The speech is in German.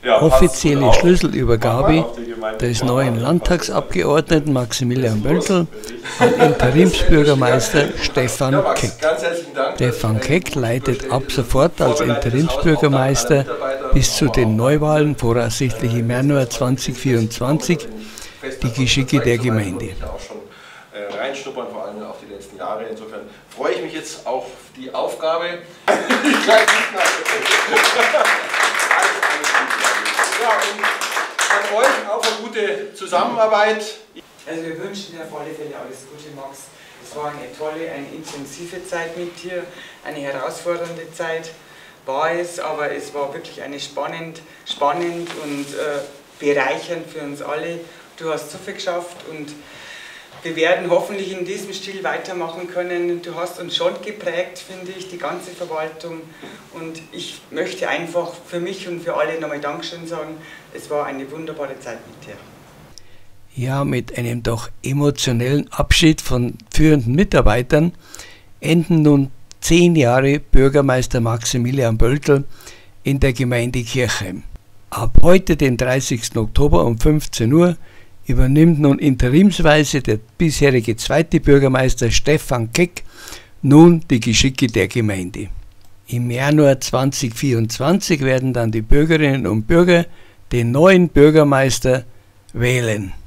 Offizielle Schlüsselübergabe des neuen Landtagsabgeordneten Maximilian Böltl an Interimsbürgermeister Stefan Keck. Stefan Keck leitet ab sofort als Interimsbürgermeister bis zu den Neuwahlen, voraussichtlich im Januar 2024, die Geschicke der Gemeinde. Reinschnuppern, vor allem auf die letzten Jahre. Insofern freue ich mich jetzt auf die Aufgabe. Ja, und an euch auch eine gute Zusammenarbeit. Also wir wünschen dir auf alle Fälle alles Gute, Max. Es war eine tolle, eine intensive Zeit mit dir, eine herausfordernde Zeit war es, aber es war wirklich eine spannend und bereichernd für uns alle. Du hast so viel geschafft und wir werden hoffentlich in diesem Stil weitermachen können. Du hast uns schon geprägt, finde ich, die ganze Verwaltung. Und ich möchte einfach für mich und für alle nochmal Dankeschön sagen. Es war eine wunderbare Zeit mit dir. Ja, mit einem doch emotionellen Abschied von führenden Mitarbeitern enden nun 10 Jahre Bürgermeister Maximilian Böltl in der Gemeinde Kirchheim. Ab heute, den 30. Oktober um 15 Uhr, übernimmt nun interimsweise der bisherige zweite Bürgermeister Stefan Keck nun die Geschicke der Gemeinde. Im Januar 2024 werden dann die Bürgerinnen und Bürger den neuen Bürgermeister wählen.